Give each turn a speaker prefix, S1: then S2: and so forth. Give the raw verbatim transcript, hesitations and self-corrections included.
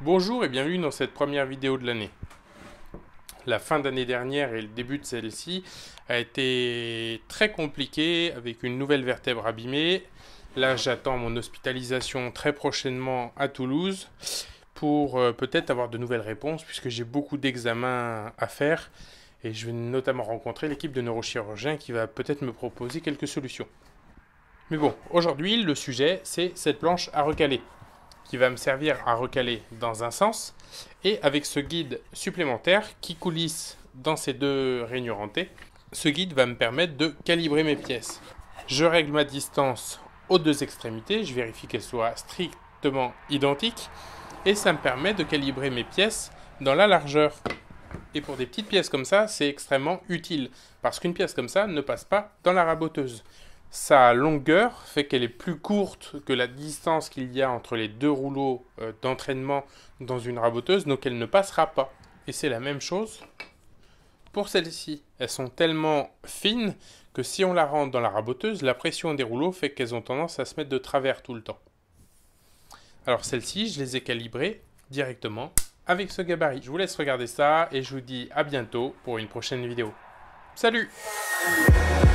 S1: Bonjour et bienvenue dans cette première vidéo de l'année. La fin d'année dernière et le début de celle-ci a été très compliqué avec une nouvelle vertèbre abîmée. Là, j'attends mon hospitalisation très prochainement à Toulouse pour euh, peut-être avoir de nouvelles réponses puisque j'ai beaucoup d'examens à faire et je vais notamment rencontrer l'équipe de neurochirurgiens qui va peut-être me proposer quelques solutions. Mais bon, aujourd'hui, le sujet, c'est cette planche à recaler, qui va me servir à recaler dans un sens, et avec ce guide supplémentaire qui coulisse dans ces deux rainures T, ce guide va me permettre de calibrer mes pièces. Je règle ma distance aux deux extrémités, je vérifie qu'elles soient strictement identiques, et ça me permet de calibrer mes pièces dans la largeur. Et pour des petites pièces comme ça, c'est extrêmement utile, parce qu'une pièce comme ça ne passe pas dans la raboteuse. Sa longueur fait qu'elle est plus courte que la distance qu'il y a entre les deux rouleaux euh, d'entraînement dans une raboteuse, donc elle ne passera pas. Et c'est la même chose pour celles-ci. Elles sont tellement fines que si on la rentre dans la raboteuse, la pression des rouleaux fait qu'elles ont tendance à se mettre de travers tout le temps. Alors celles-ci, je les ai calibrées directement avec ce gabarit. Je vous laisse regarder ça et je vous dis à bientôt pour une prochaine vidéo. Salut!